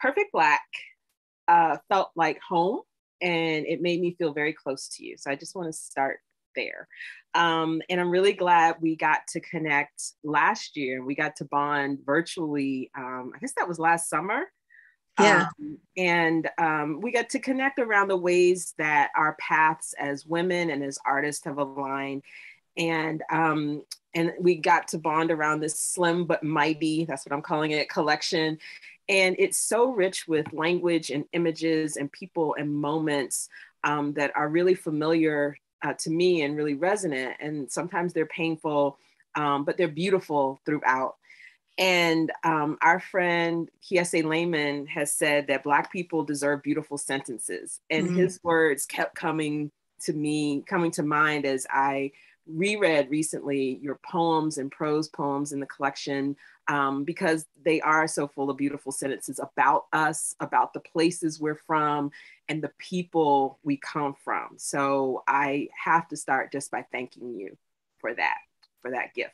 Perfect Black felt like home, and it made me feel very close to you. So I just want to start there. And I'm really glad we got to connect last year. We got to bond virtually. I guess that was last summer. Yeah. And we got to connect around the ways that our paths as women and as artists have aligned. And we got to bond around this slim but mighty, that's what I'm calling it, collection. And it's so rich with language and images and people and moments that are really familiar to me and really resonant. And sometimes they're painful, but they're beautiful throughout. And our friend Kiese Layman has said that Black people deserve beautiful sentences. And his words kept coming to mind as I reread recently your poems and prose poems in the collection, because they are so full of beautiful sentences about us, about the places we're from, and the people we come from. So I have to start just by thanking you for that gift.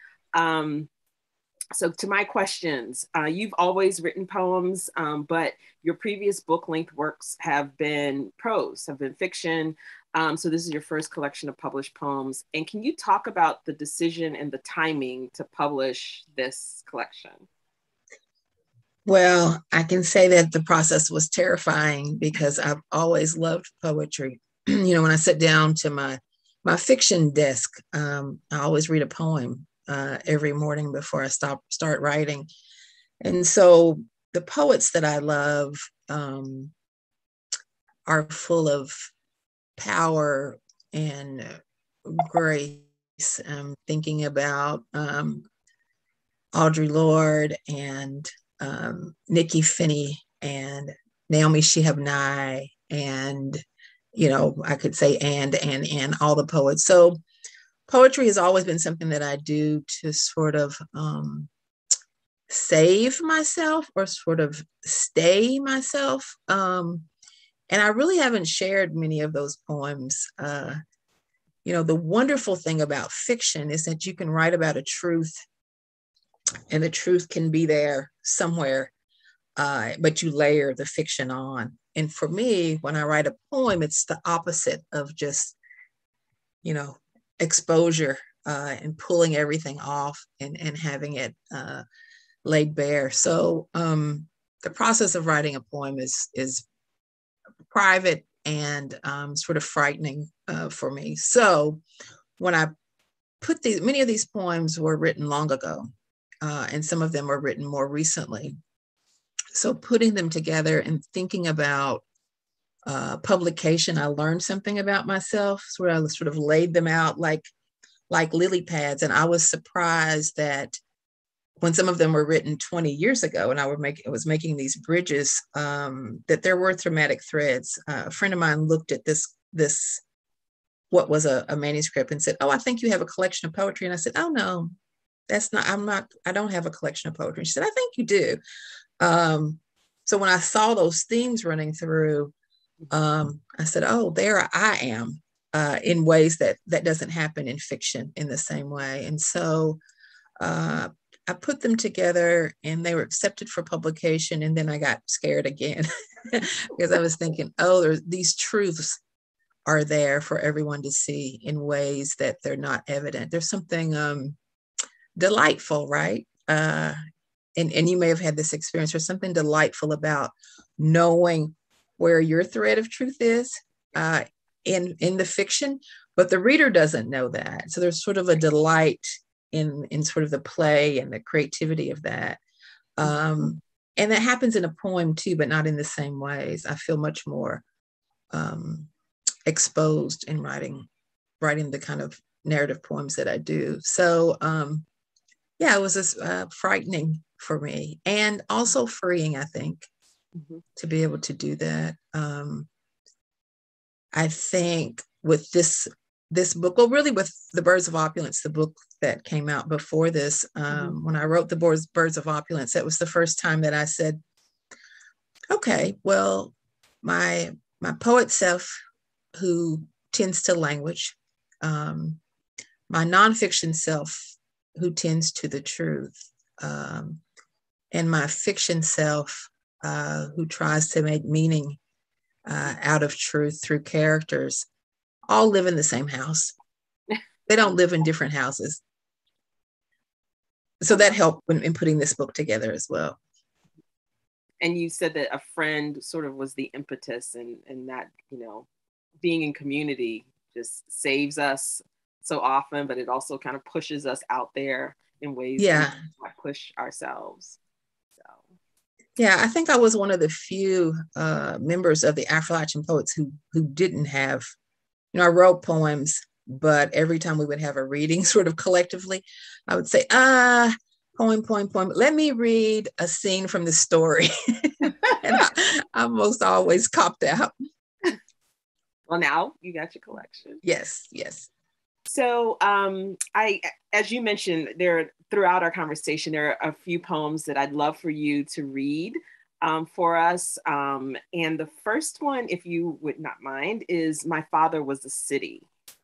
So to my questions, you've always written poems, but your previous book-length works have been prose, have been fiction. So this is your first collection of published poems. And can you talk about the decision and the timing to publish this collection? Well, I can say that the process was terrifying because I've always loved poetry. When I sit down to my fiction desk, I always read a poem every morning before I start writing. And so the poets that I love are full of power and grace. I'm thinking about Audre Lorde and Nikki Finney and Naomi Shihab Nye, and I could say and all the poets. So poetry has always been something that I do to sort of save myself or sort of stay myself. And I really haven't shared many of those poems. The wonderful thing about fiction is that you can write about a truth, and the truth can be there somewhere, but you layer the fiction on. And for me, when I write a poem, it's the opposite of just, exposure and pulling everything off and having it laid bare. So the process of writing a poem is private and sort of frightening for me. So when I put many of these poems were written long ago, and some of them were written more recently. So putting them together and thinking about publication, I learned something about myself. So I sort of laid them out like lily pads. And I was surprised that when some of them were written 20 years ago and I was making these bridges, that there were thematic threads. A friend of mine looked at this what was a manuscript and said, "Oh, I think you have a collection of poetry." And I said, "Oh, no, I don't have a collection of poetry." She said, "I think you do." So when I saw those themes running through, I said, "Oh, there I am," in ways that doesn't happen in fiction in the same way. And so I put them together and they were accepted for publication. And then I got scared again because I was thinking, oh, these truths are there for everyone to see in ways that they're not evident. There's something delightful, right? And you may have had this experience. There's something delightful about knowing where your thread of truth is in the fiction, but the reader doesn't know that. So there's sort of a delight in sort of the play and the creativity of that. And that happens in a poem too, but not in the same ways. I feel much more exposed in writing the kind of narrative poems that I do. So it was just frightening for me and also freeing, I think, to be able to do that. I think with this book, well, really with the Birds of Opulence, the book that came out before this, when I wrote the Birds of Opulence, that was the first time that I said, okay, well, my poet self who tends to language, my nonfiction self who tends to the truth, and my fiction self who tries to make meaning out of truth through characters, all live in the same house. They don't live in different houses. So that helped in putting this book together as well. And you said that a friend sort of was the impetus, and that, you know, being in community just saves us so often, but it also kind of pushes us out there in ways we might push ourselves. So. Yeah, I think I was one of the few members of the Appalachian poets who didn't have, you know, I wrote poems, but every time we would have a reading sort of collectively, I would say, poem. Let me read a scene from the story. And I almost always copped out. Well, now you got your collection. Yes. So as you mentioned, throughout our conversation, there are a few poems that I'd love for you to read for us. And the first one, if you would not mind, is My Father Was a City.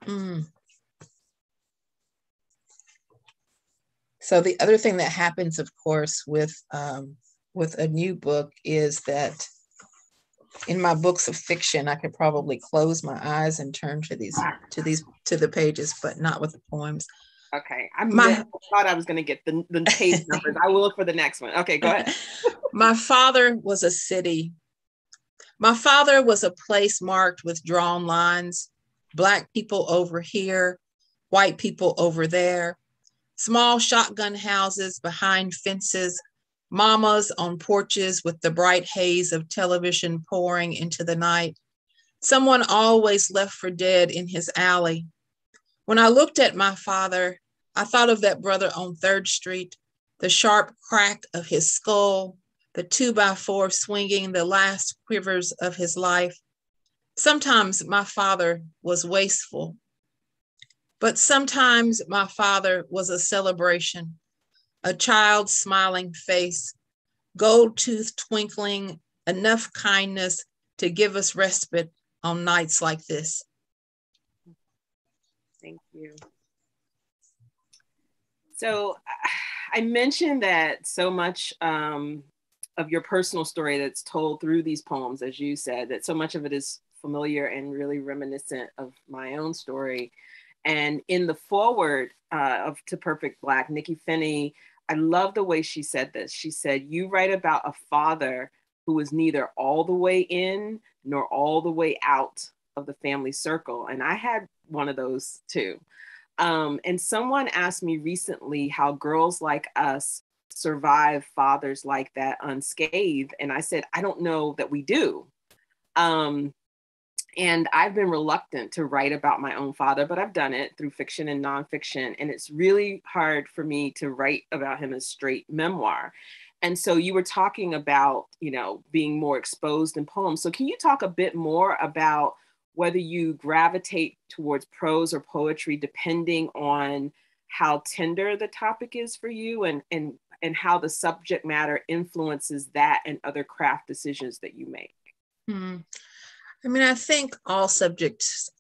So the other thing that happens, of course, with a new book is that in my books of fiction, I could probably close my eyes and turn to the pages, but not with the poems. Okay, I thought I was going to get the page numbers. I will look for the next one. Okay, go ahead. My father was a city. My father was a place marked with drawn lines. Black people over here, white people over there. Small shotgun houses behind fences, mamas on porches with the bright haze of television pouring into the night. Someone always left for dead in his alley. When I looked at my father, I thought of that brother on 3rd Street, the sharp crack of his skull, the 2x4 swinging the last quivers of his life. Sometimes my father was wasteful, but sometimes my father was a celebration, a child's smiling face, gold tooth twinkling, enough kindness to give us respite on nights like this. Thank you. So I mentioned that so much of your personal story that's told through these poems, as you said, that so much of it is familiar and really reminiscent of my own story. And in the foreword of To Perfect Black, Nikki Finney, I love the way she said this. She said, "You write about a father who was neither all the way in nor all the way out of the family circle." And I had one of those too. And someone asked me recently how girls like us survive fathers like that unscathed. And I said, I don't know that we do. And I've been reluctant to write about my own father, but I've done it through fiction and nonfiction. And it's really hard for me to write about him as straight memoir. And so you were talking about, you know, being more exposed in poems. So can you talk a bit more about whether you gravitate towards prose or poetry, depending on how tender the topic is for you, and how the subject matter influences that and other craft decisions that you make? I mean, I think all subjects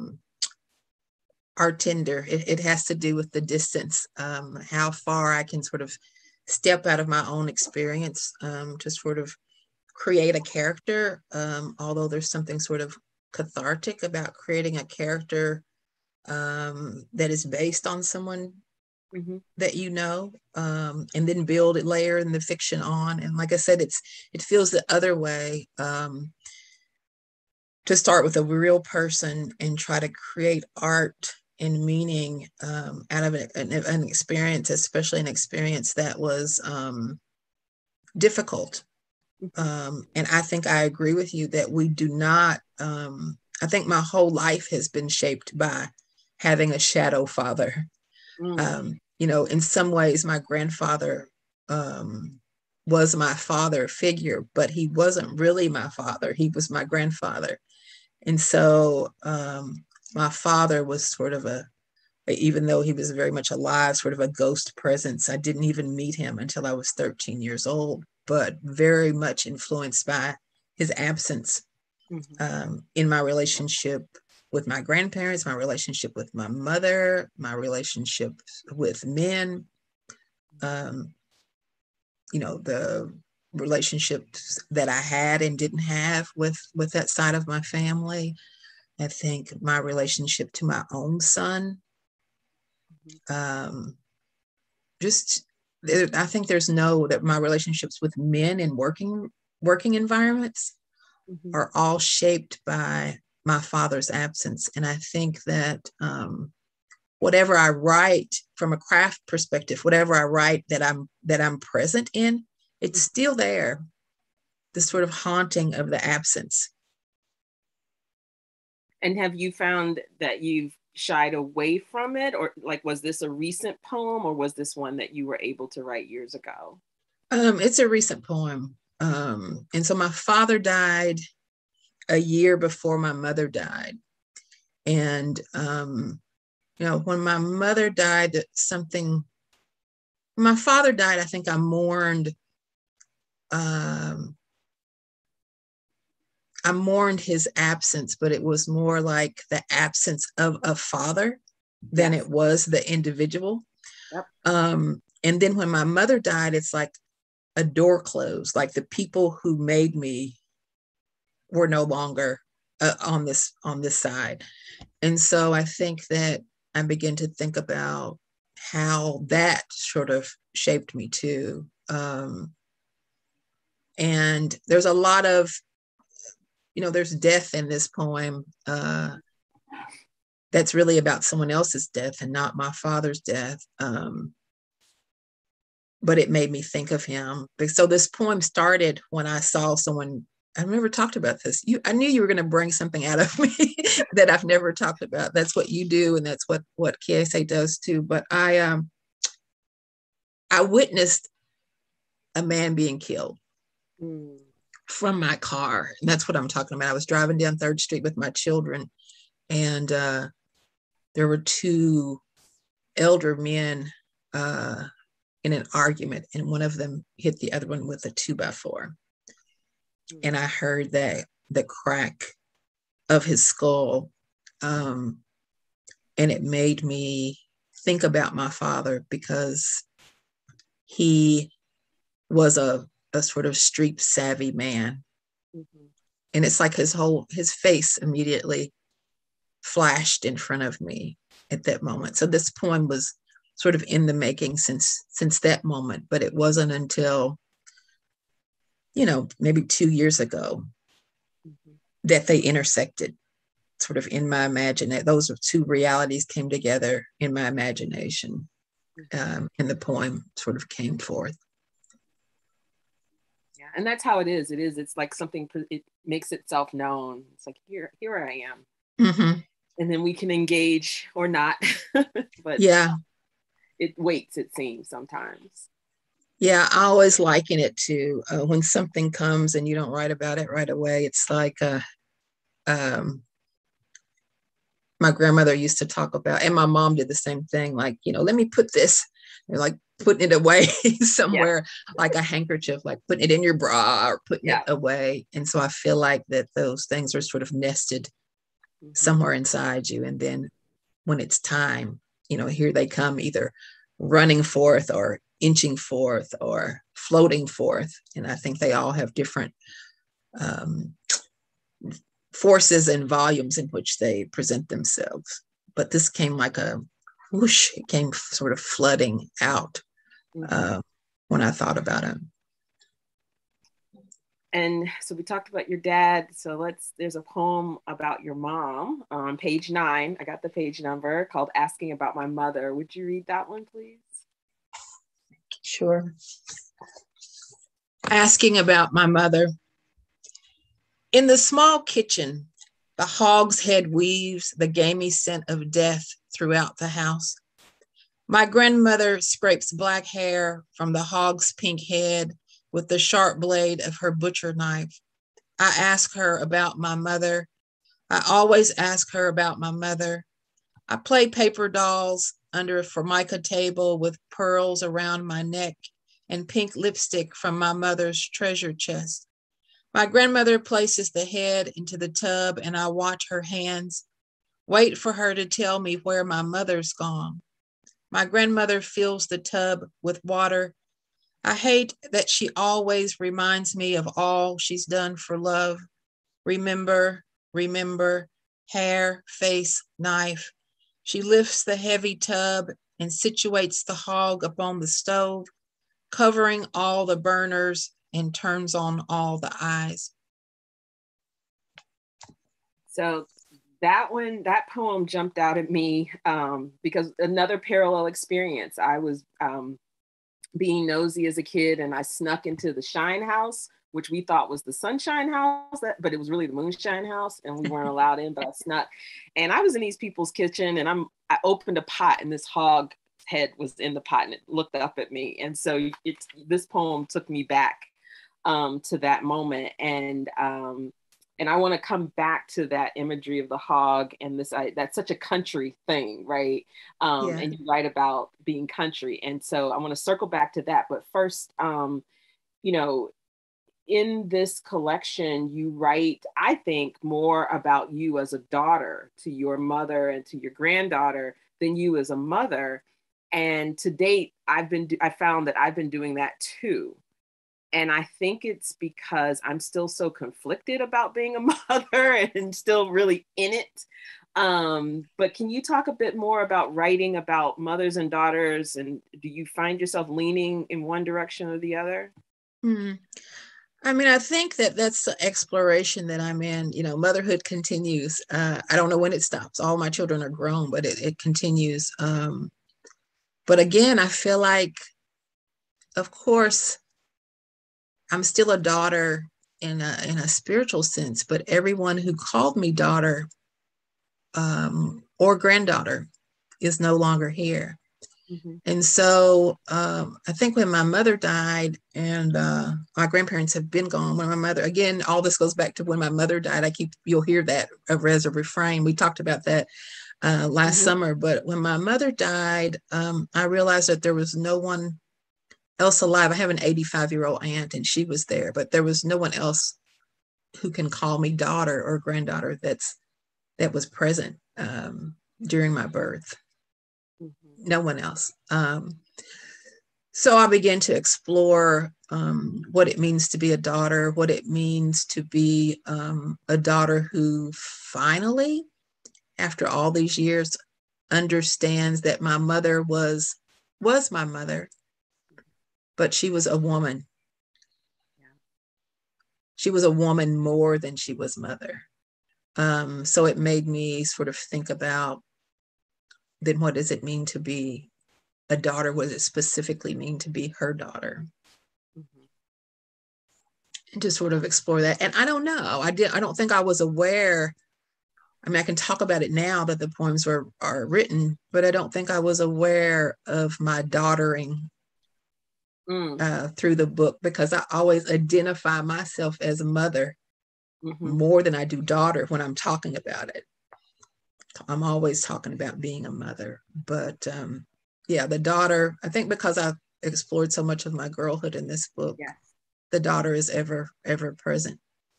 are tender. It has to do with the distance, how far I can sort of step out of my own experience to sort of create a character, although there's something sort of cathartic about creating a character that is based on someone that you know, and then build it, layer in the fiction on. And like I said, it feels the other way to start with a real person and try to create art and meaning out of an experience, especially an experience that was difficult. And I think I agree with you that we do not, I think my whole life has been shaped by having a shadow father. You know, in some ways, my grandfather was my father figure, but he wasn't really my father. He was my grandfather. And so my father was sort of even though he was very much alive, sort of a ghost presence. I didn't even meet him until I was 13 years old, but very much influenced by his absence in my relationship with my grandparents, my relationship with my mother, my relationship with men, you know, relationships that I had and didn't have with that side of my family. I think my relationship to my own son, just I think that my relationships with men in working environments are all shaped by my father's absence. And I think that whatever I write from a craft perspective, whatever I write that I'm present in, it's still there. This sort of haunting of the absence. And have you found that you've shied away from it, or like, was this a recent poem, or was this one that you were able to write years ago? It's a recent poem. And so my father died a year before my mother died. And, when my mother died, my father died, I think I mourned his absence, but it was more like the absence of a father than it was the individual. Yep. And then when my mother died, it's like a door closed, like the people who made me were no longer on this side. And so I think that I begin to think about how that sort of shaped me too. And there's a lot of, there's death in this poem that's really about someone else's death and not my father's death. But it made me think of him. So this poem started when I saw someone, I've never talked about this. I knew you were going to bring something out of me that I've never talked about. That's what you do, and that's what Kiese does too. But I witnessed a man being killed from my car. And that's what I'm talking about. I was driving down 3rd Street with my children, and there were 2 elder men in an argument, and one of them hit the other one with a 2x4. And I heard the crack of his skull. And it made me think about my father, because he was a sort of street savvy man. And it's like his face immediately flashed in front of me at that moment. So this poem was sort of in the making since that moment, but it wasn't until, maybe 2 years ago that they intersected sort of in my imagination. Those 2 realities came together in my imagination, and the poem sort of came forth. Yeah, and that's how it is. It's like something, it makes itself known. It's like, here I am. And then we can engage or not. But yeah, it waits, it seems, sometimes. Yeah, I always liken it to when something comes and you don't write about it right away. It's like my grandmother used to talk about, and my mom did the same thing, like, let me put this, like putting it away somewhere, like a handkerchief, like putting it in your bra or putting it away. And so I feel like that those things are sort of nested somewhere inside you. And then when it's time, here they come, either running forth or inching forth or floating forth. And I think they all have different forces and volumes in which they present themselves. But this came like a whoosh, it came sort of flooding out when I thought about it. And so we talked about your dad. So there's a poem about your mom on page 9. I got the page number, called Asking About My Mother. Would you read that one, please? Sure. Asking about my mother. In the small kitchen, the hog's head weaves the gamey scent of death throughout the house. My grandmother scrapes black hair from the hog's pink head with the sharp blade of her butcher knife. I ask her about my mother. I always ask her about my mother. I play paper dolls under a formica table with pearls around my neck and pink lipstick from my mother's treasure chest. My grandmother places the head into the tub and I watch her hands, wait for her to tell me where my mother's gone. My grandmother fills the tub with water. I hate that she always reminds me of all she's done for love. Remember, remember, hair, face, knife. She lifts the heavy tub and situates the hog upon the stove, covering all the burners and turns on all the eyes. So that poem jumped out at me because another parallel experience. I was being nosy as a kid, and I snuck into the Shine House, which we thought was the Sunshine House, but it was really the Moonshine House, and we weren't allowed in, but I snuck. And I was in these people's kitchen, and I opened a pot, and this hog head was in the pot, and it looked up at me. And so this poem took me back to that moment. And I want to come back to that imagery of the hog and that's such a country thing, right? Yeah. And you write about being country. And so I want to circle back to that. But first, you know, in this collection, you write, I think, more about you as a daughter to your mother and to your granddaughter than you as a mother. And to date, I found that I've been doing that too. And I think it's because I'm still so conflicted about being a mother and still really in it. But can you talk a bit more about writing about mothers and daughters? And do you find yourself leaning in one direction or the other? I mean, I think that's the exploration that I'm in. You know, motherhood continues. I don't know when it stops. All my children are grown, but it continues. But again, I feel like, of course, I'm still a daughter in a spiritual sense, but everyone who called me daughter or granddaughter is no longer here. Mm-hmm. And so I think when my mother died, and my grandparents have been gone, when my mother, again, all this goes back to when my mother died. You'll hear that as a refrain. We talked about that last summer, but when my mother died, I realized that there was no one else alive. I have an 85-year-old aunt, and she was there, but there was no one else who can call me daughter or granddaughter that was present during my birth. Mm-hmm. No one else. So I began to explore what it means to be a daughter, what it means to be a daughter who finally, after all these years, understands that my mother was my mother, but she was a woman. Yeah. She was a woman more than she was mother. So it made me sort of think about, then what does it mean to be a daughter? What does it specifically mean to be her daughter? Mm-hmm. And to sort of explore that. And I don't know, I don't think I was aware. I mean, I can talk about it now that the poems are written, but I don't think I was aware of my daughtering through the book, because I always identify myself as a mother more than I do daughter when I'm talking about it. I'm always talking about being a mother. But yeah, the daughter, I think because I've explored so much of my girlhood in this book, yes, the daughter is ever present.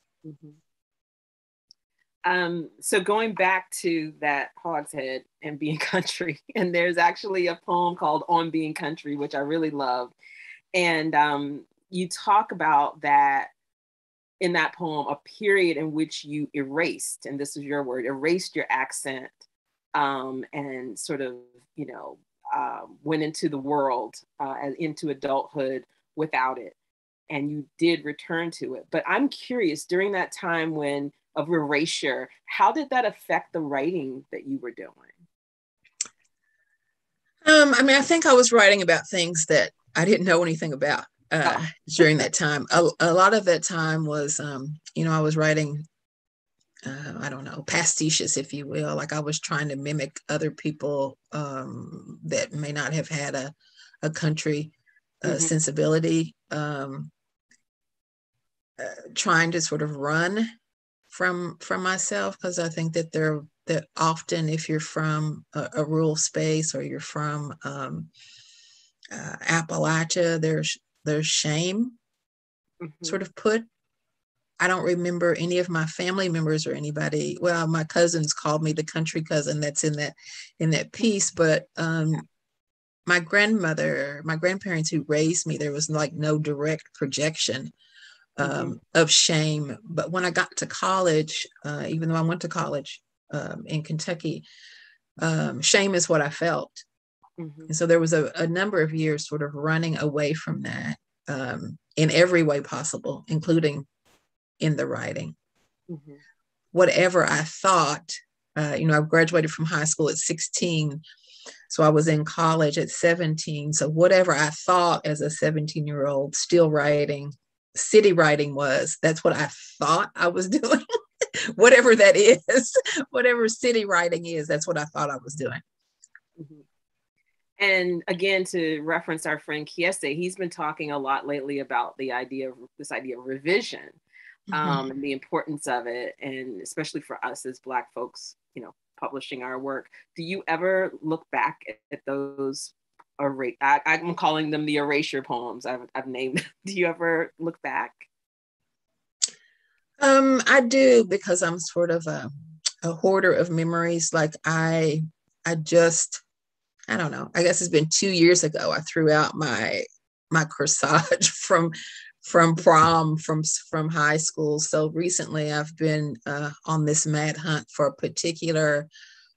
So going back to that hogshead and being country, and there's actually a poem called On Being Country, which I really love. And you talk about that in that poem, a period in which you erased, and this is your word, erased your accent and sort of, went into the world, into adulthood without it. And you did return to it. But I'm curious, during that time of erasure, how did that affect the writing that you were doing? I mean, I think I was writing about things that I didn't know anything about during that time. A lot of that time was, I was writing, I don't know, pastiches, if you will. Like I was trying to mimic other people that may not have had a country sensibility, trying to sort of run from myself, because I think that often if you're from a rural space or you're from Appalachia, there's shame sort of put. I don't remember any of my family members or anybody. Well, my cousins called me the country cousin. That's in that piece, but my grandparents who raised me, there was like no direct projection of shame. But when I got to college, even though I went to college in Kentucky, shame is what I felt. And so there was a number of years sort of running away from that in every way possible, including in the writing. Whatever I thought, I graduated from high school at 16. So I was in college at 17. So whatever I thought as a 17-year-old still writing, city writing that's what I thought I was doing. Whatever that is, whatever city writing is, that's what I thought I was doing. And again, to reference our friend Kiese, he's been talking a lot lately about this idea of revision and the importance of it. And especially for us as Black folks, publishing our work. Do you ever look back at those, I'm calling them the erasure poems I've named them. Do you ever look back? I do, because I'm sort of a hoarder of memories. Like I don't know, I guess it's been 2 years ago, I threw out my corsage from prom, from high school. So recently I've been on this mad hunt for a particular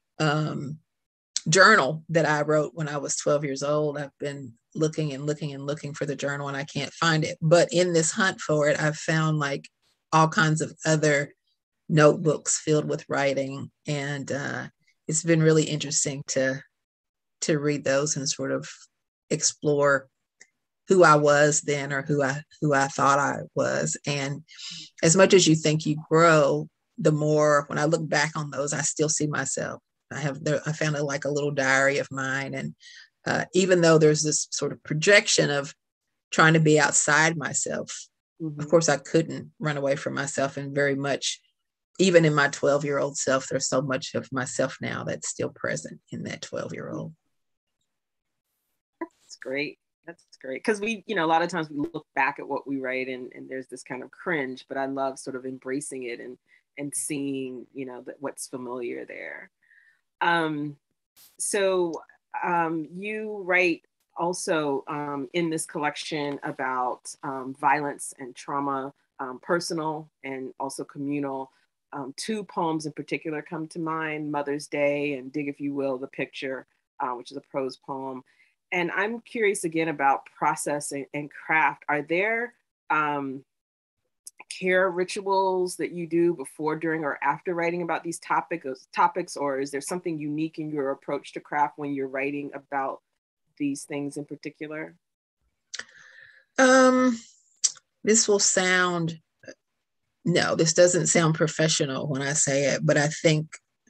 journal that I wrote when I was 12 years old. I've been looking and looking and looking for the journal, and I can't find it. But in this hunt for it, I've found like all kinds of other notebooks filled with writing. And it's been really interesting to read those and sort of explore who I was then, or who I thought I was. And as much as you think you grow, the more, when I look back on those, I still see myself. I found it like a little diary of mine. And even though there's this sort of projection of trying to be outside myself, of course I couldn't run away from myself. And very much, even in my 12-year-old self, there's so much of myself now that's still present in that 12-year-old. That's great. That's great. Because we, a lot of times we look back at what we write and there's this kind of cringe, but I love sort of embracing it and seeing, what's familiar there. So you write also in this collection about violence and trauma, personal and also communal. 2 poems in particular come to mind: Mother's Day and Dig If You Will, the Picture, which is a prose poem. And I'm curious again about process and craft. Are there care rituals that you do before, during, or after writing about these topics, or is there something unique in your approach to craft when you're writing about these things in particular? This doesn't sound professional when I say it, but I think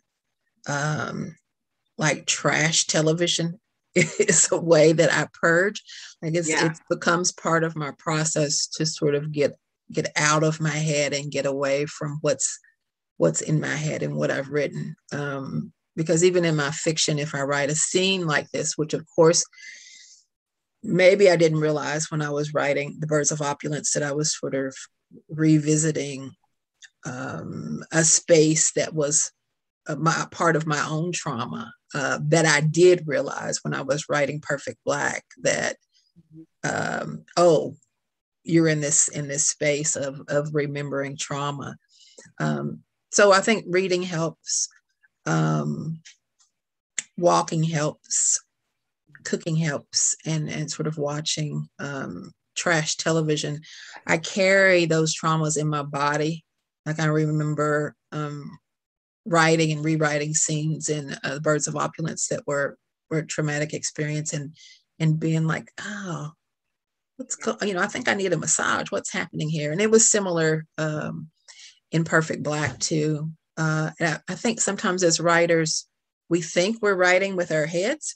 like trash television is a way that I purge. Like it becomes part of my process to sort of get out of my head and get away from what's in my head and what I've written. Because even in my fiction, if I write a scene like this, which of course, maybe I didn't realize when I was writing The Birds of Opulence that I was sort of revisiting a space that was part of my own trauma, that I did realize when I was writing Perfect Black, that you're in this space of remembering trauma. So I think reading helps, walking helps, cooking helps, and sort of watching trash television. I carry those traumas in my body. Like I remember writing and rewriting scenes in Birds of Opulence that were a traumatic experience, and being like, oh, I think I need a massage. What's happening here? And it was similar in Perfect Black too. And I think sometimes as writers, we think we're writing with our heads,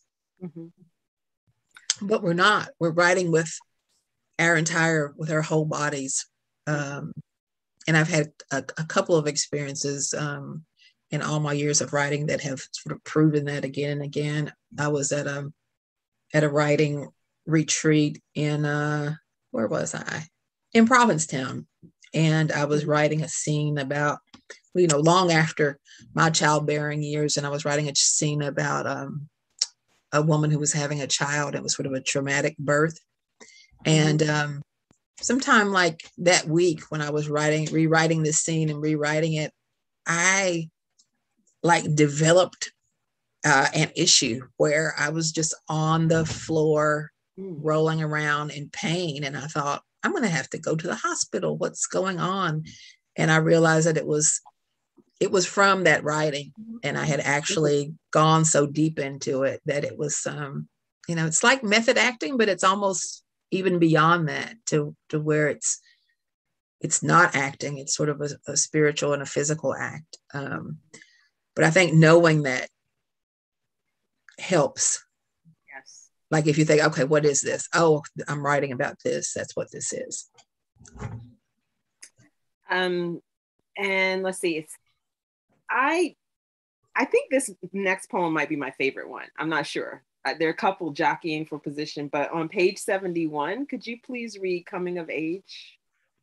but we're not. We're writing with our whole bodies. And I've had a couple of experiences in all my years of writing that have sort of proven that again and again. I was at a writing retreat in, where was I? In Provincetown. And I was writing a scene about, long after my childbearing years, and I was writing a scene about a woman who was having a child. It was sort of a traumatic birth. And sometime like that week when I was rewriting this scene and rewriting it, I like developed an issue where I was just on the floor rolling around in pain. And I thought, I'm going to have to go to the hospital. What's going on? And I realized that it was from that writing. And I had actually gone so deep into it that it was, it's like method acting, but it's almost even beyond that to where it's not acting. It's sort of a spiritual and a physical act. But I think knowing that helps. Yes. Like if you think, okay, what is this? Oh, I'm writing about this. That's what this is. And let's see. I think this next poem might be my favorite one. I'm not sure. There are a couple jockeying for position, but on page 71, could you please read Coming of Age?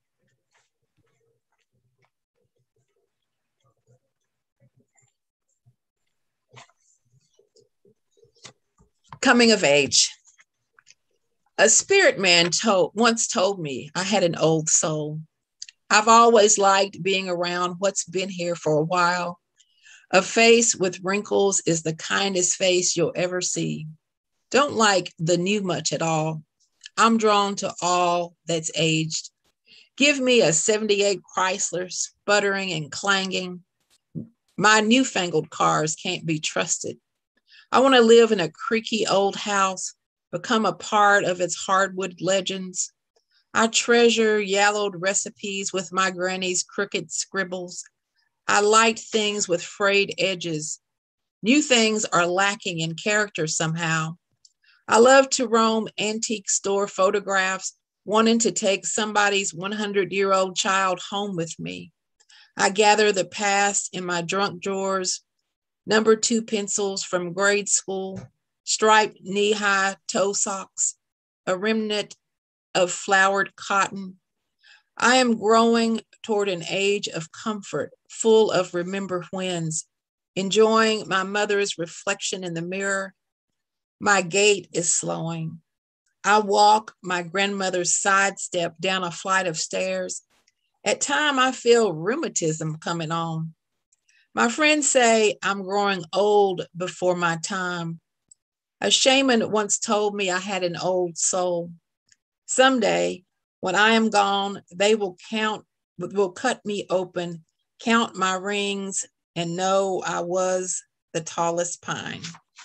Coming of Age. A spirit man once told me I had an old soul. I've always liked being around what's been here for a while. A face with wrinkles is the kindest face you'll ever see. Don't like the new much at all. I'm drawn to all that's aged. Give me a 78 Chrysler sputtering and clanging. My newfangled cars can't be trusted. I want to live in a creaky old house, become a part of its hardwood legends. I treasure yellowed recipes with my granny's crooked scribbles. I liked things with frayed edges. New things are lacking in character somehow. I love to roam antique store photographs, wanting to take somebody's 100-year-old child home with me. I gather the past in my drunk drawers, number 2 pencils from grade school, striped knee-high toe socks, a remnant of flowered cotton. I am growing toward an age of comfort, full of remember whens, enjoying my mother's reflection in the mirror. My gait is slowing. I walk my grandmother's sidestep down a flight of stairs. At times, I feel rheumatism coming on. My friends say I'm growing old before my time. A shaman once told me I had an old soul. Someday, when I am gone, they will cut me open, count my rings, and know I was the tallest pine.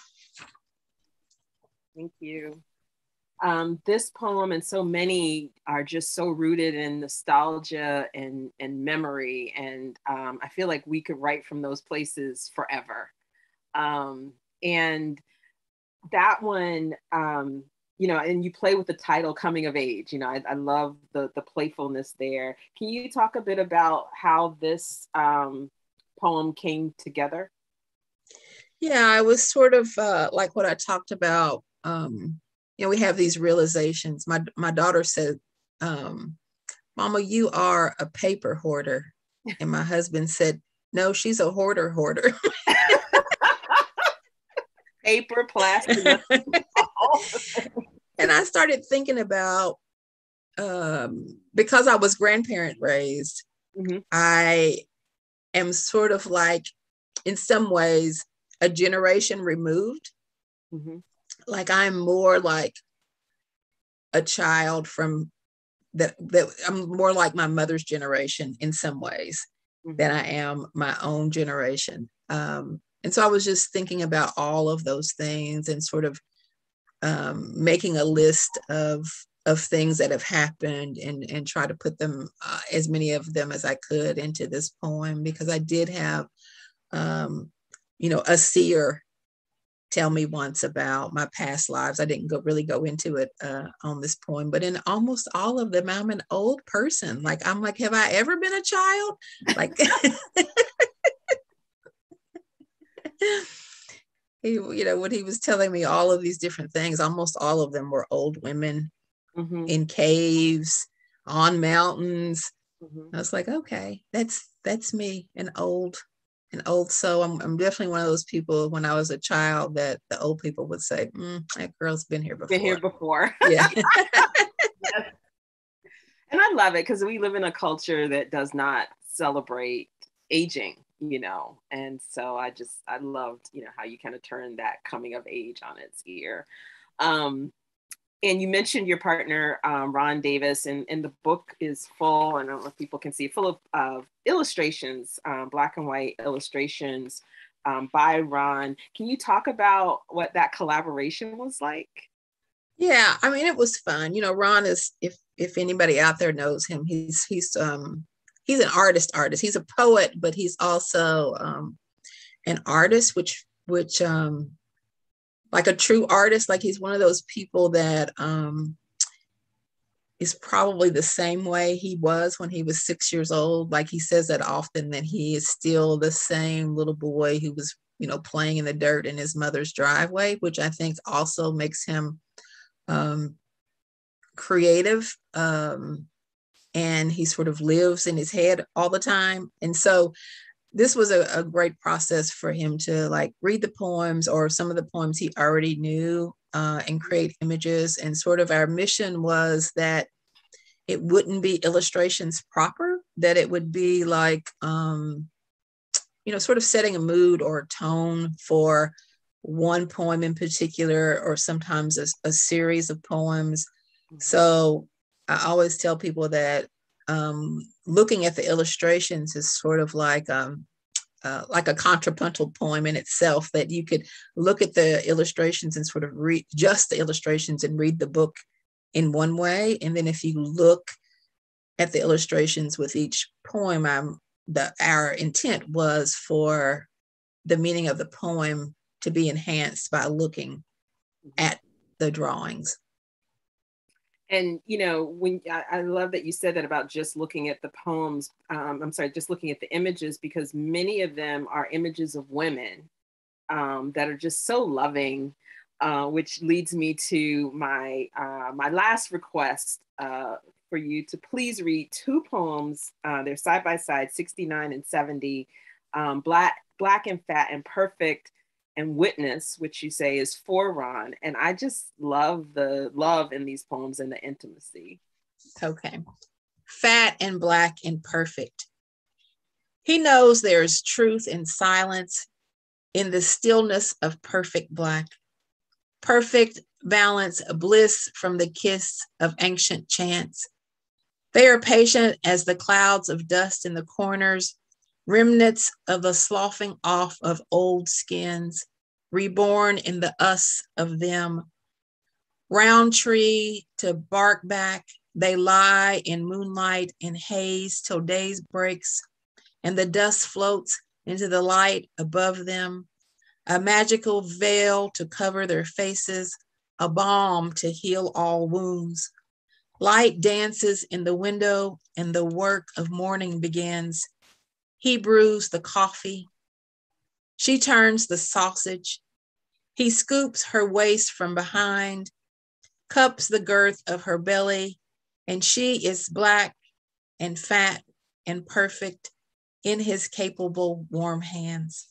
Thank you. This poem and so many are just so rooted in nostalgia and memory. And I feel like we could write from those places forever. And that one, and you play with the title Coming of Age. I love the playfulness there. Can you talk a bit about how this poem came together? Yeah, I was sort of like what I talked about. We have these realizations. My daughter said, Mama, you are a paper hoarder. And my husband said, no, she's a hoarder. Paper, plastic. And I started thinking about, because I was grandparent raised, I am sort of like, in some ways, a generation removed. Like I'm more like a child from that I'm more like my mother's generation in some ways than I am my own generation. And so I was just thinking about all of those things and sort of making a list of things that have happened and try to put them, as many of them as I could, into this poem, because I did have, a seer tell me once about my past lives. I didn't really go into it on this poem, but in almost all of them, I'm an old person. Like, I'm like, have I ever been a child? Like, when he was telling me all of these different things, almost all of them were old women in caves, on mountains. I was like, okay, that's me, an old an old soul. I'm definitely one of those people when I was a child that the old people would say, that girl's been here before. Been here before. Yeah. Yes. And I love it because we live in a culture that does not celebrate aging, and so I loved, how you kind of turn that coming of age on its ear. And you mentioned your partner, Ron Davis, and the book is full, and I don't know if people can see, full of illustrations, black and white illustrations by Ron. Can you talk about what that collaboration was like? Yeah, I mean, it was fun. Ron is, if anybody out there knows him, he's an artist. He's a poet, but he's also an artist, which like a true artist. Like he's one of those people that is probably the same way he was when he was 6 years old. Like he says that often, that he is still the same little boy who was, playing in the dirt in his mother's driveway, which I think also makes him creative. And he sort of lives in his head all the time. And so this was a great process for him to like read the poems or some of the poems he already knew and create images. And sort of our mission was that it wouldn't be illustrations proper, that it would be like, sort of setting a mood or a tone for one poem in particular, or sometimes a series of poems. Mm-hmm. So I always tell people that looking at the illustrations is sort of like a contrapuntal poem in itself, that you could look at the illustrations and sort of read just the illustrations and read the book in one way. And then if you look at the illustrations with each poem, our intent was for the meaning of the poem to be enhanced by looking at the drawings. And, when I love that you said that about just looking at the poems, just looking at the images, because many of them are images of women that are just so loving, which leads me to my last request for you to please read two poems. They're side by side, 69 and 70, Black and Fat and Perfect, and Witness, which you say is for Ron. And I just love the love in these poems and the intimacy. Okay. Fat and Black and Perfect. He knows there is truth in silence, in the stillness of perfect black. Perfect balance, bliss from the kiss of ancient chance. They are patient as the clouds of dust in the corners, remnants of the sloughing off of old skins, reborn in the us of them. Round tree to bark back, they lie in moonlight and haze till day breaks, and the dust floats into the light above them, a magical veil to cover their faces, a balm to heal all wounds. Light dances in the window and the work of morning begins. He brews the coffee. She turns the sausage. He scoops her waist from behind, cups the girth of her belly, and she is black and fat and perfect in his capable, warm hands.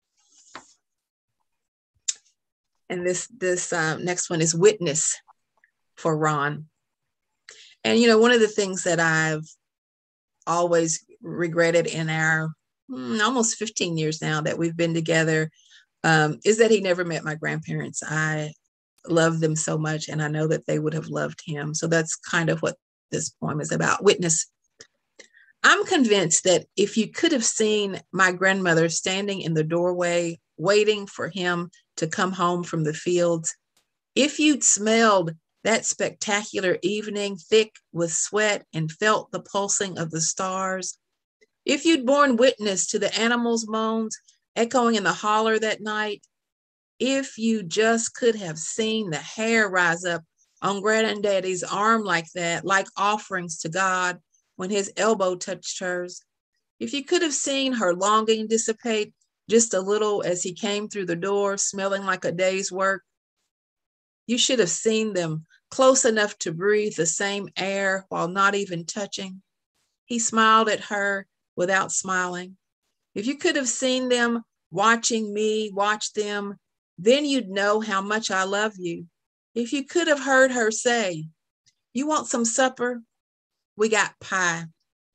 And this next one is Witness for Ron. And, one of the things that I've always regretted in our almost 15 years now that we've been together is that he never met my grandparents. I love them so much, and I know that they would have loved him. So that's kind of what this poem is about. Witness. I'm convinced that if you could have seen my grandmother standing in the doorway, waiting for him to come home from the fields, if you'd smelled that spectacular evening thick with sweat and felt the pulsing of the stars, if you'd borne witness to the animals' moans echoing in the holler that night, if you just could have seen the hair rise up on Granddaddy's arm like that, like offerings to God when his elbow touched hers, if you could have seen her longing dissipate just a little as he came through the door smelling like a day's work, you should have seen them close enough to breathe the same air while not even touching. He smiled at her without smiling. If you could have seen them watching me watch them, then you'd know how much I love you. If you could have heard her say, you want some supper? We got pie.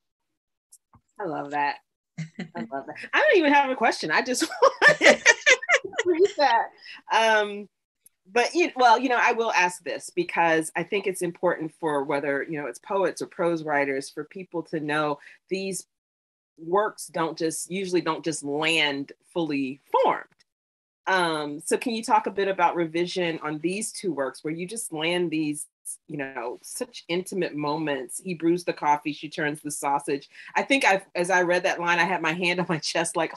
I love that. I love that. I don't even have a question. I just want to read that. But I will ask this because I think it's important for whether, it's poets or prose writers, for people to know these works usually don't just land fully formed. So can you talk a bit about revision on these two works where you just land these, such intimate moments? He brews the coffee, she turns the sausage. I think as I read that line, I had my hand on my chest, like,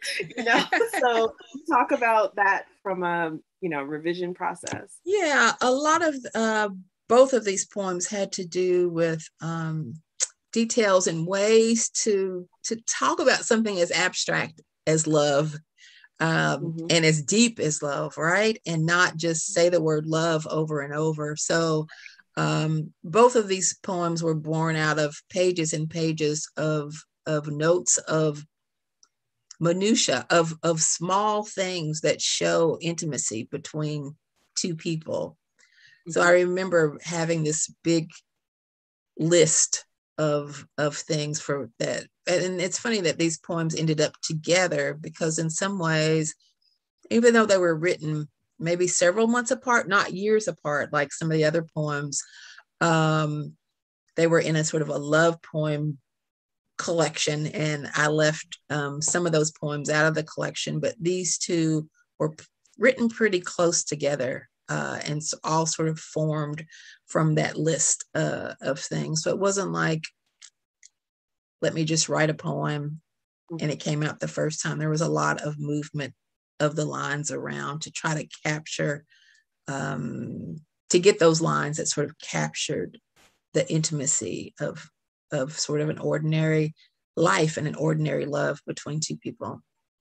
so talk about that from a, revision process. Yeah, a lot of both of these poems had to do with details and ways to talk about something as abstract as love, and as deep as love, right? And not just say the word love over and over. So both of these poems were born out of pages and pages of notes of minutia, of small things that show intimacy between two people. So I remember having this big list of things for that. And it's funny that these poems ended up together because in some ways, even though they were written maybe several months apart, not years apart, like some of the other poems, they were in a sort of a love poem collection. And I left some of those poems out of the collection, but these two were written pretty close together. And all sort of formed from that list of things. So it wasn't like, let me just write a poem and it came out the first time. There was a lot of movement of the lines around to try to capture, to get those lines that sort of captured the intimacy of sort of an ordinary life and an ordinary love between two people.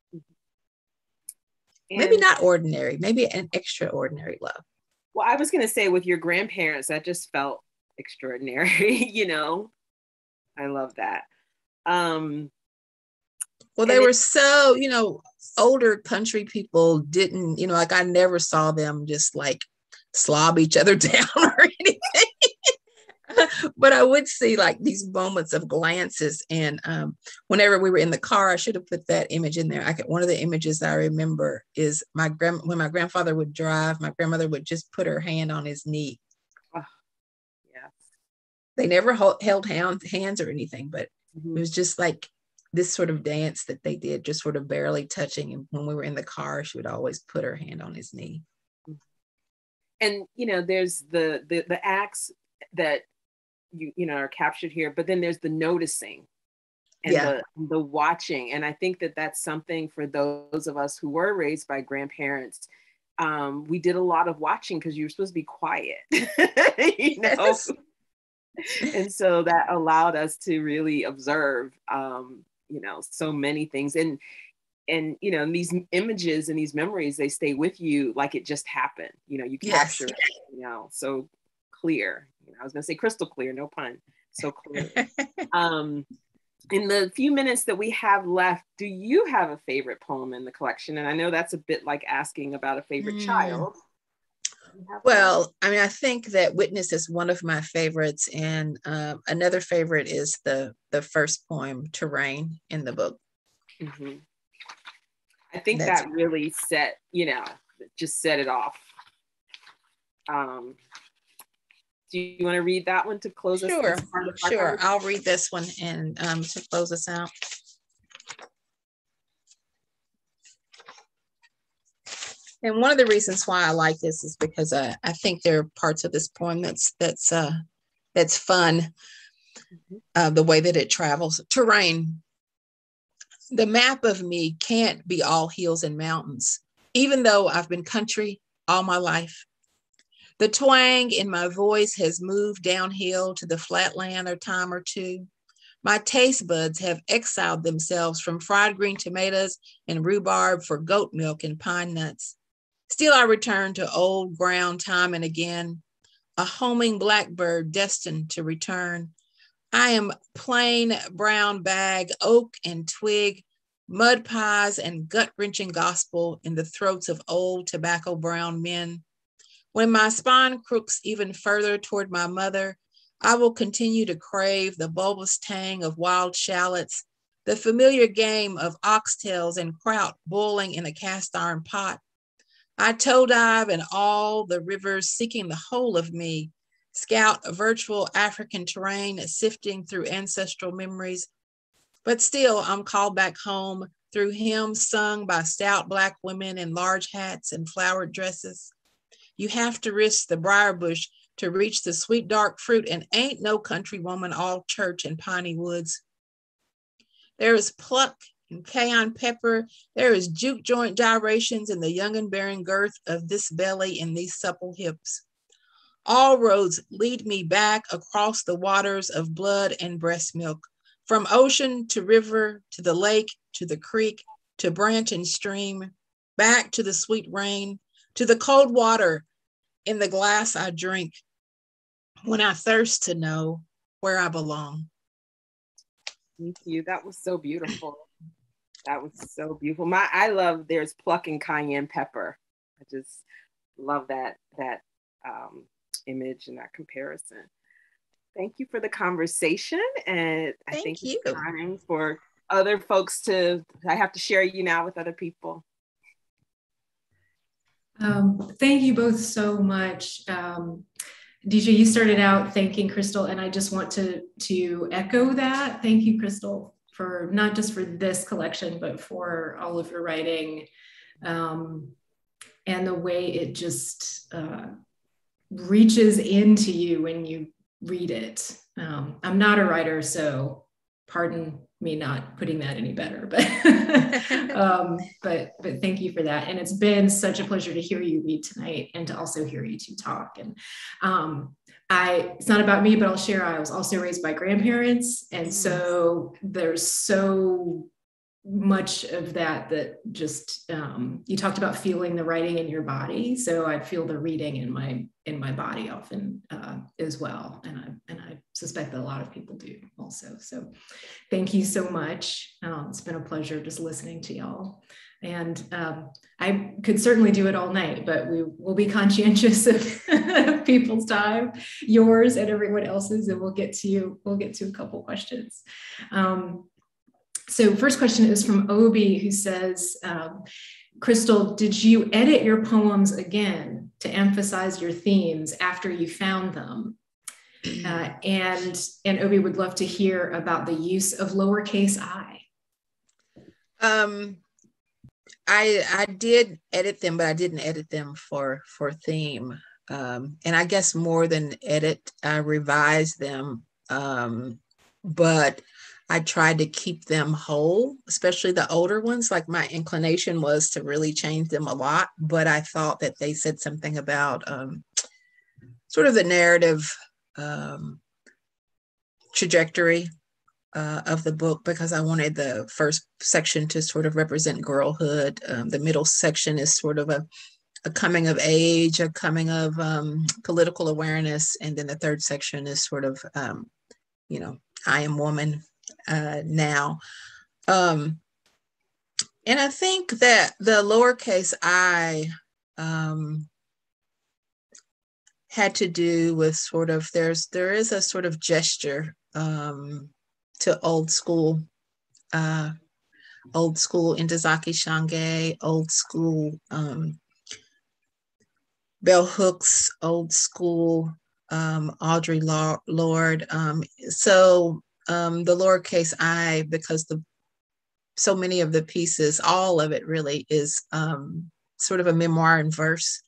And maybe not ordinary, maybe an extraordinary love. Well, I was going to say with your grandparents, that just felt extraordinary, I love that. Well, they were so, older country people didn't, like I never saw them just like slob each other down or anything. But I would see like these moments of glances. And whenever we were in the car, I should have put that image in there. One of the images I remember is when my grandfather would drive, my grandmother would just put her hand on his knee. Oh, yeah. They never held hands or anything, but it was just like this sort of dance that they did, just sort of barely touching. And when we were in the car, she would always put her hand on his knee. And, there's the acts that are captured here, but then there's the noticing and the watching. And I think that that's something for those of us who were raised by grandparents. We did a lot of watching because you were supposed to be quiet, Yes. And so that allowed us to really observe, so many things. And these images and these memories, they stay with you like it just happened. You capture it, so clear. I was going to say crystal clear, no pun. So clear. In the few minutes that we have left, do you have a favorite poem in the collection? And I know that's a bit like asking about a favorite child. Well, I mean, I think that Witness is one of my favorites. And another favorite is the first poem, Terrain, in the book. Mm-hmm. I think that really just set it off. Do you want to read that one to close us? Sure. I'll read this one and to close us out. And one of the reasons why I like this is because I think there are parts of this poem that's fun, the way that it travels. Terrain. The map of me can't be all hills and mountains, even though I've been country all my life. The twang in my voice has moved downhill to the flatland a time or two. My taste buds have exiled themselves from fried green tomatoes and rhubarb for goat milk and pine nuts. Still, I return to old ground time and again, a homing blackbird destined to return. I am plain brown bag, oak and twig, mud pies and gut-wrenching gospel in the throats of old tobacco-brown men. When my spine crooks even further toward my mother, I will continue to crave the bulbous tang of wild shallots, the familiar game of oxtails and kraut boiling in a cast iron pot. I toe dive in all the rivers seeking the whole of me, scout a virtual African terrain sifting through ancestral memories. But still, I'm called back home through hymns sung by stout Black women in large hats and flowered dresses. You have to risk the briar bush to reach the sweet dark fruit, and ain't no country woman all church and piney woods. There is pluck and cayenne pepper. There is juke joint gyrations in the young and barren girth of this belly and these supple hips. All roads lead me back across the waters of blood and breast milk, from ocean to river, to the lake, to the creek, to branch and stream, back to the sweet rain, to the cold water in the glass I drink, when I thirst to know where I belong. Thank you. That was so beautiful. That was so beautiful. I love there's pluck and cayenne pepper. I just love that image and that comparison. Thank you for the conversation. And I think it's time for other folks I have to share you now with other people. Thank you both so much. Deesha, you started out thanking Crystal, and I just want to echo that. Thank you, Crystal, for not just for this collection, but for all of your writing, and the way it just reaches into you when you read it. I'm not a writer, so pardon me not putting that any better, but but thank you for that. And it's been such a pleasure to hear you read tonight and to also hear you two talk. And it's not about me, but I'll share, I was also raised by grandparents. And so there's so much of that just, you talked about feeling the writing in your body. So I feel the reading in my body often as well. And I suspect that a lot of people do also. So thank you so much. It's been a pleasure just listening to y'all. And I could certainly do it all night, but we will be conscientious of people's time, yours and everyone else's, and we'll get to a couple questions. So first question is from Obi, who says, Crystal, did you edit your poems again to emphasize your themes after you found them? And Obi would love to hear about the use of lowercase I. I did edit them, but I didn't edit them for theme. And I guess more than edit, I revised them, but I tried to keep them whole, especially the older ones. Like my inclination was to really change them a lot, but I thought that they said something about sort of the narrative trajectory of the book, because I wanted the first section to sort of represent girlhood. The middle section is sort of a coming of age, a coming of political awareness. And then the third section is sort of, I am woman now. And I think that the lowercase I had to do with sort of, there is a sort of gesture to old school Intozake Shange, old school bell hooks, old school Audre Lorde. So the lowercase I, because so many of the pieces, all of it really is sort of a memoir in verse.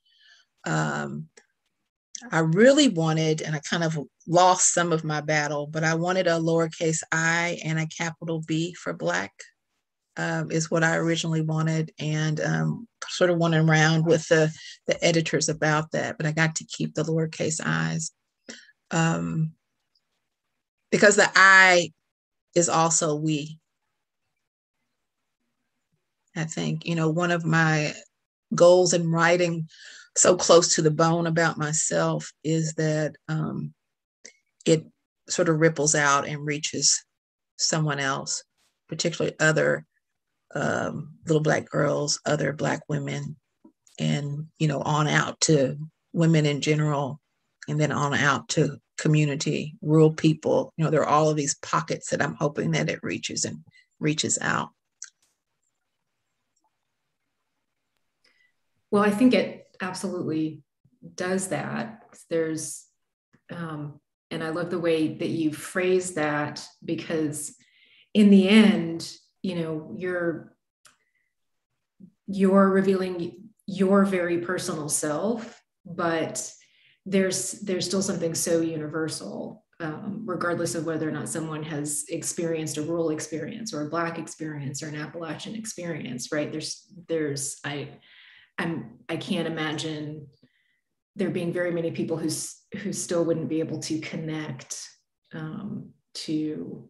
I really wanted, and I kind of lost some of my battle, but I wanted a lowercase I and a capital B for Black, is what I originally wanted, and sort of went around with the editors about that, but I got to keep the lowercase I's. Because the I is also we. I think, one of my goals in writing so close to the bone about myself is that it sort of ripples out and reaches someone else, particularly other little Black girls, other Black women, and, on out to women in general, and then on out to community, rural people. There are all of these pockets that I'm hoping that it reaches out. Well, I think it absolutely does that. There's, and I love the way that you phrase that, because in the end, you're revealing your very personal self, but there's still something so universal, regardless of whether or not someone has experienced a rural experience or a Black experience or an Appalachian experience, right? I can't imagine there being very many people who still wouldn't be able to connect to,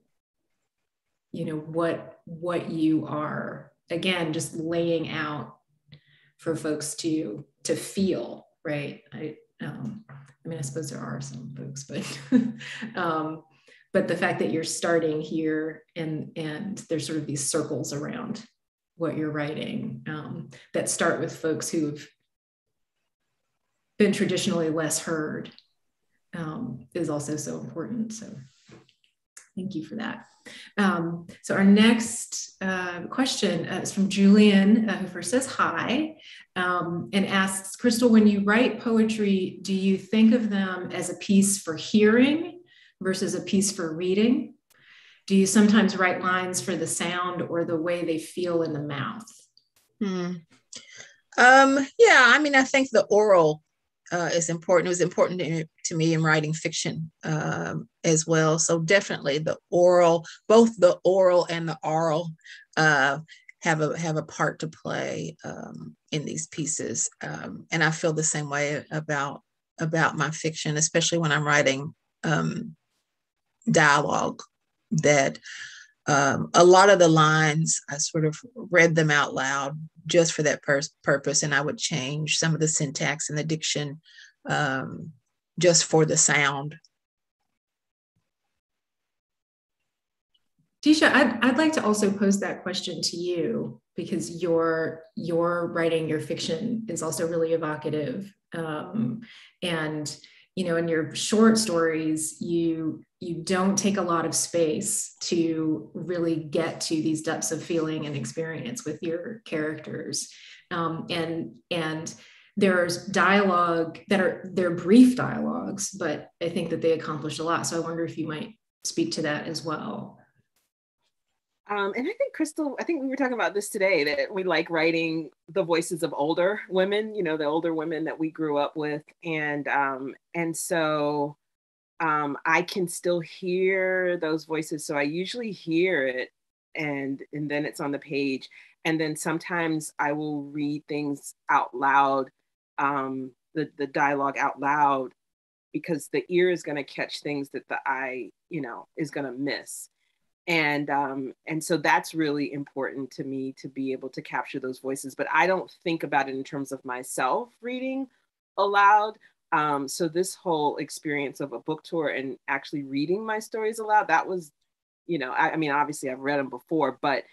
what you are, again, just laying out for folks to feel, right? I suppose there are some folks, but the fact that you're starting here and there's sort of these circles around what you're writing that start with folks who've been traditionally less heard is also so important. So thank you for that. So our next question is from Julian, who first says hi, and asks, Crystal, when you write poetry, do you think of them as a piece for hearing versus a piece for reading? Do you sometimes write lines for the sound or the way they feel in the mouth? I think the oral is important. It was important to me in writing fiction as well. So definitely the oral, both the oral and the oral have a part to play in these pieces. And I feel the same way about my fiction, especially when I'm writing dialogue, that a lot of the lines, I sort of read them out loud just for that purpose. And I would change some of the syntax and the diction just for the sound. Deesha, I'd like to also pose that question to you, because your writing, your fiction is also really evocative. And, in your short stories, you don't take a lot of space to really get to these depths of feeling and experience with your characters. And there's dialogue they're brief dialogues, but I think that they accomplish a lot. So I wonder if you might speak to that as well. And I think, Crystal, we were talking about this today, that we like writing the voices of older women, the older women that we grew up with. And so I can still hear those voices. So I usually hear it and then it's on the page. And then sometimes I will read things out loud, the dialogue out loud, because the ear is going to catch things that the eye, is going to miss. And so that's really important to me, to be able to capture those voices. But I don't think about it in terms of myself reading aloud. So this whole experience of a book tour and actually reading my stories aloud, that was, obviously I've read them before, but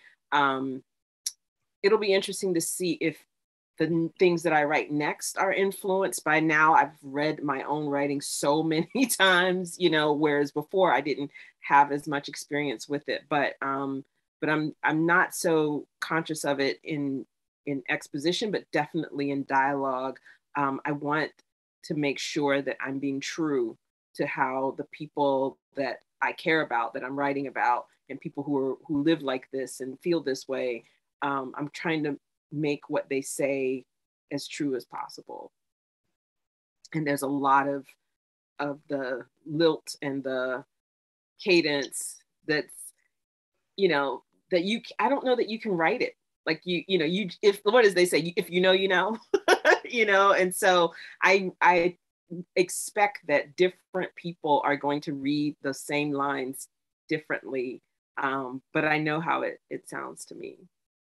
it'll be interesting to see if the things that I write next are influenced. By now I've read my own writing so many times, whereas before I didn't have as much experience with it, but I'm not so conscious of it in exposition, but definitely in dialogue. I want to make sure that I'm being true to how the people that I care about, that I'm writing about, and people who live like this and feel this way, I'm trying to make what they say as true as possible. And there's a lot of the lilt and the cadence that's, that I don't know that you can write it. Like what does they say? If you know, and so I expect that different people are going to read the same lines differently. But I know how it sounds to me.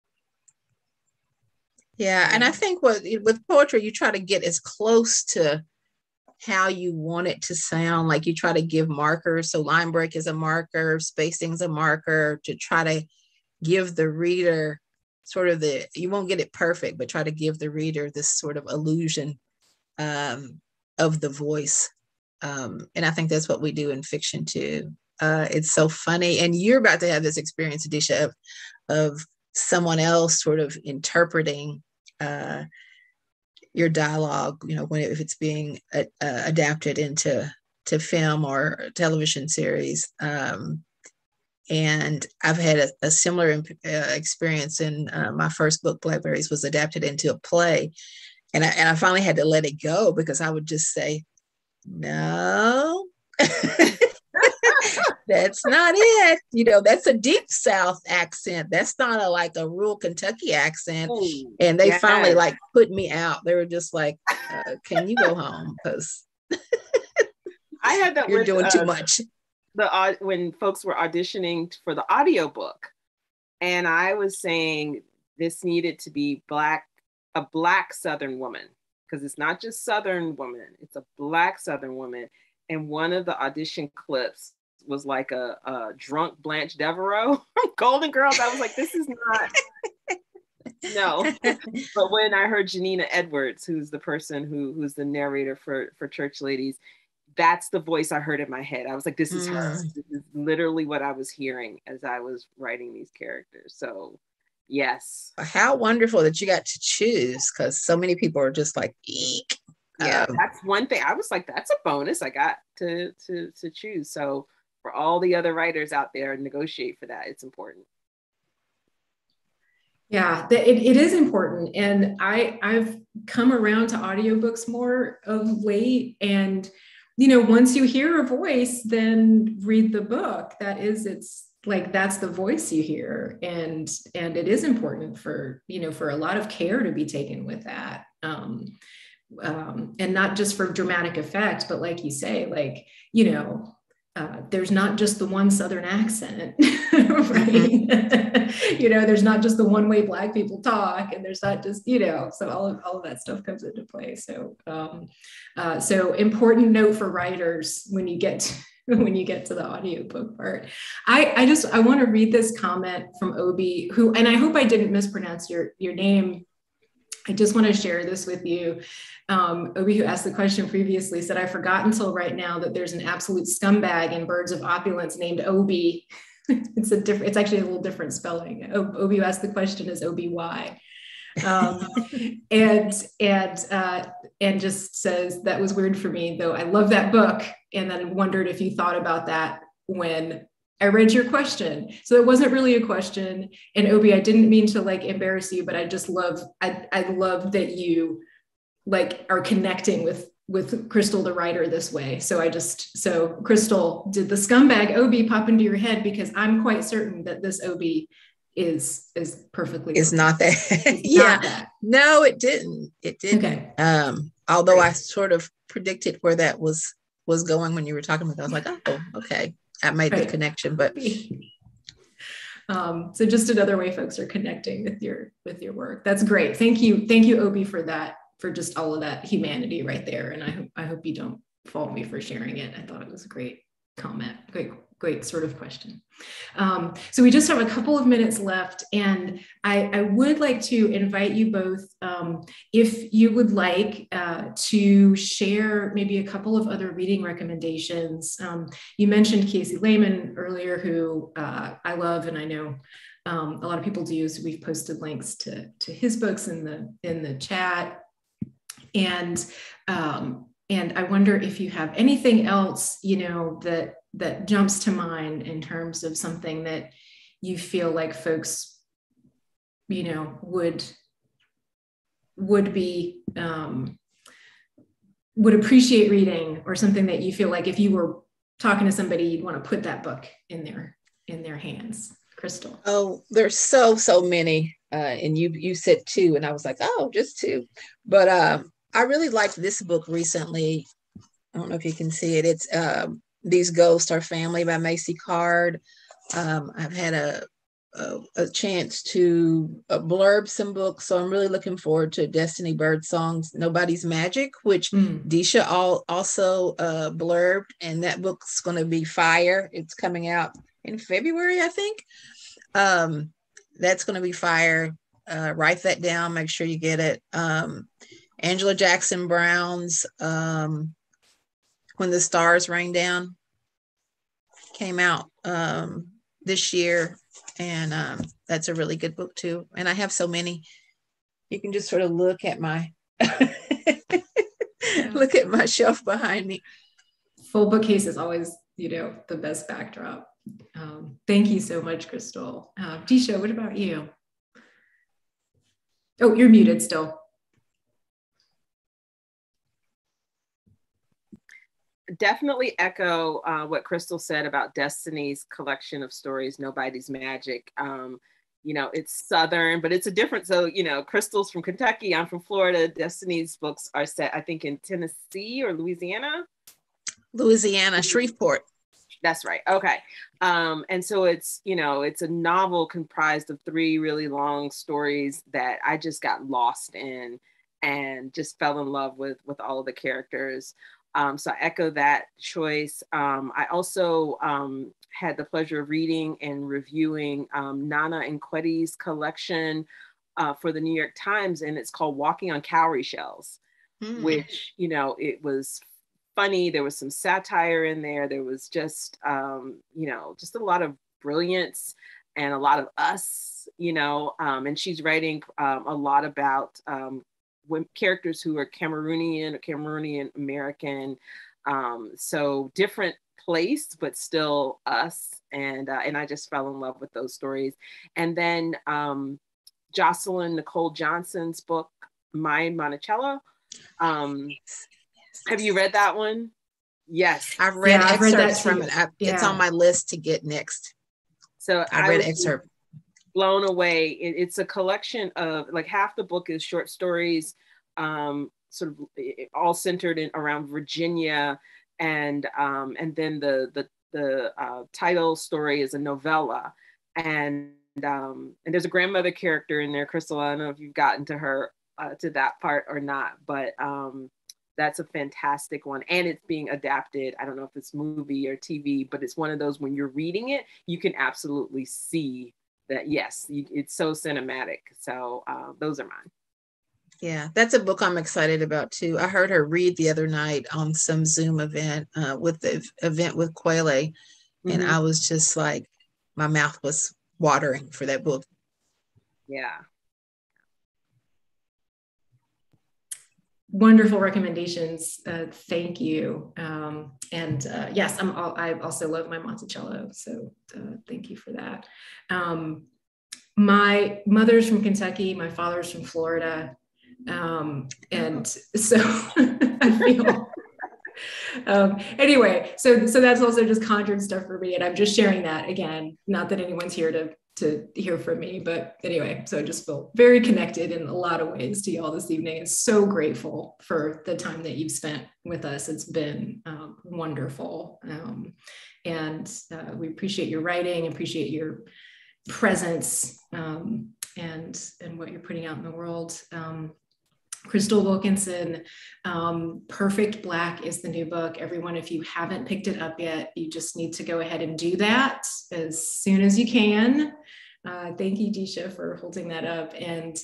Yeah, and I think with poetry, you try to get as close to how you want it to sound. Like you try to give markers. So line break is a marker, spacing's a marker, to try to give the reader sort of you won't get it perfect, but try to give the reader this sort of illusion of the voice. And I think that's what we do in fiction too. It's so funny. And you're about to have this experience, Deesha, of someone else sort of interpreting your dialogue, if it's being adapted into film or television series. And I've had a similar experience in my first book, Blackberries, was adapted into a play. And I finally had to let it go because I would just say, no, that's not it. That's a deep South accent. That's not a rural Kentucky accent. And they finally put me out. They were just like, can you go home? Because I had that you're doing too much. When folks were auditioning for the audiobook, and I was saying this needed to be a Black Southern woman, because it's not just Southern woman, it's a Black Southern woman. And one of the audition clips was like a drunk Blanche Devereaux Golden Girls. I was like, this is not, no. But when I heard Janina Edwards, who's the person who's the narrator for Church Ladies, that's the voice I heard in my head. I was like, this is her. This is literally what I was hearing as I was writing these characters. So yes. How wonderful that you got to choose, because so many people are just like, eek. Yeah, that's one thing. I was like, that's a bonus. I got to choose. So for all the other writers out there, negotiate for that. It's important. Yeah, it is important. And I've come around to audiobooks more of late. And, once you hear a voice, then read the book. It's like, that's the voice you hear. And it is important for a lot of care to be taken with that. And not just for dramatic effect, but like you say, there's not just the one Southern accent, right? There's not just the one way Black people talk, and there's not just, so all of that stuff comes into play. So, so important note for writers when you get to the audiobook part. I want to read this comment from Obi, and I hope I didn't mispronounce your name. I just want to share this with you. Obi, who asked the question previously, said, I forgot until right now that there's an absolute scumbag in Birds of Opulence named Obi. It's actually a little different spelling. Obi, who asked the question, is O-B-Y. And just says, that was weird for me, though I love that book. And then wondered if you thought about that when I read your question. So it wasn't really a question. And Obi, I didn't mean to embarrass you, but I just love that you are connecting with Crystal, the writer, this way. So Crystal, did the scumbag Obi pop into your head? Because I'm quite certain that this Obi is perfectly. It's not that. Yeah. Not that. No, it didn't. It didn't. Okay. Although I sort of predicted where that was going when you were talking about it. I was like, oh, okay. I made the connection, but so just another way folks are connecting with your work. That's great. Thank you, Obi, for that, for just all of that humanity right there. And I hope you don't fault me for sharing it. I thought it was a great comment, great sort of question. So we just have a couple of minutes left, and I would like to invite you both, if you would like, to share maybe a couple of other reading recommendations. You mentioned Casey Lehman earlier, who I love, and I know a lot of people do, so we've posted links to his books in the chat. And I wonder if you have anything else, that jumps to mind in terms of something that you feel like folks, would appreciate reading, or something that you feel like if you were talking to somebody, you'd want to put that book in their hands. Crystal. Oh, there's so many. And you said two, and I was like, oh, just two. But I really liked this book recently. I don't know if you can see it. It's These Ghosts Are Family by Macy Card. I've had a chance to blurb some books, so I'm really looking forward to Destiny Birdsong's Nobody's Magic, which Deesha also blurbed, and that book's going to be fire. It's coming out in February, I think. That's going to be fire. write that down, make sure you get it. Angela Jackson Brown's When the Stars Rain Down came out this year, and that's a really good book too. And I have so many. You can just sort of look at my look at my shelf behind me. Full bookcase is always, the best backdrop. Thank you so much, Crystal. Deesha, what about you? Oh, you're muted still. Definitely echo what Crystal said about Destiny's collection of stories, Nobody's Magic. It's Southern, but it's a different, so, Crystal's from Kentucky, I'm from Florida. Destiny's books are set, I think, in Tennessee or Louisiana. Shreveport. That's right. Okay. And so it's a novel comprised of 3 really long stories that I just got lost in and just fell in love with all of the characters. So I echo that choice. I also had the pleasure of reading and reviewing Nana Nkweti's collection for the New York Times, and it's called Walking on Cowrie Shells, which, it was funny. There was some satire in there. There was just, just a lot of brilliance and a lot of us, and she's writing a lot about characters who are Cameroonian American, so different place, but still us. And I just fell in love with those stories. And then Jocelyn Nicole Johnson's book, My Monticello. Have you read that one? Yes. I've read excerpts from it. It's on my list to get next. So I read excerpt. Blown away. It's a collection of, like, half the book is short stories, sort of all centered around Virginia, and then the title story is a novella, and there's a grandmother character in there. Crystal, I don't know if you've gotten to her to that part or not, but that's a fantastic one, and it's being adapted. I don't know if it's movie or TV, but it's one of those, when you're reading it, you can absolutely see that, yes, it's so cinematic. So those are mine. Yeah, that's a book I'm excited about too. I heard her read the other night on some Zoom event with the event with Quele, and I was just like, my mouth was watering for that book. Yeah. Wonderful recommendations. Thank you. Yes, I also love my Monticello. So thank you for that. My mother's from Kentucky. My father's from Florida. And so I feel, anyway, so that's also just conjured stuff for me. And I'm just sharing that again, not that anyone's here to hear from me, but anyway, so I just feel very connected in a lot of ways to y'all this evening. And so grateful for the time that you've spent with us. It's been wonderful. And we appreciate your writing, appreciate your presence, and what you're putting out in the world. Crystal Wilkinson, Perfect Black is the new book. Everyone, if you haven't picked it up yet, you just need to go ahead and do that as soon as you can. Thank you, Deesha, for holding that up. And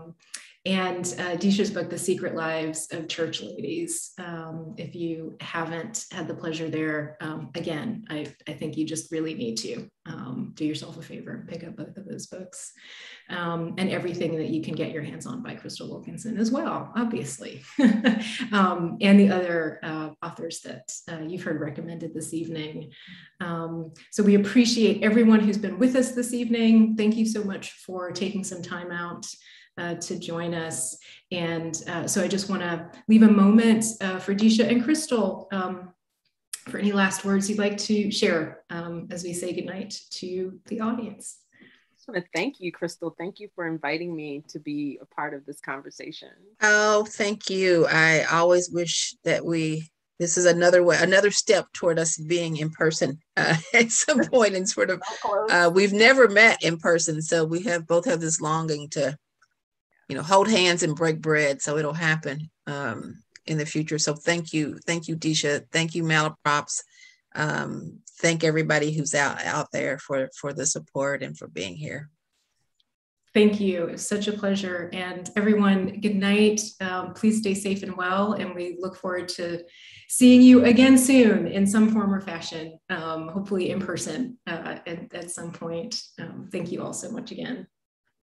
Deesha's book, The Secret Lives of Church Ladies. If you haven't had the pleasure there, again, I think you just really need to do yourself a favor and pick up both of those books, and everything that you can get your hands on by Crystal Wilkinson as well, obviously, and the other authors that you've heard recommended this evening. So we appreciate everyone who's been with us this evening. Thank you so much for taking some time out to join us. And so I just want to leave a moment for Deesha and Crystal for any last words you'd like to share as we say goodnight to the audience. I just want to thank you, Crystal. Thank you for inviting me to be a part of this conversation. Oh, thank you. I always wish that this is another step toward us being in person at some point, and sort of we've never met in person, so we both have this longing to hold hands and break bread. So it'll happen in the future. So thank you, Deesha. Thank you, Malaprops. Thank everybody who's out there for the support and for being here. Thank you. It's such a pleasure. And everyone, good night. Please stay safe and well. And we look forward to seeing you again soon in some form or fashion, hopefully in person at some point. Thank you all so much again.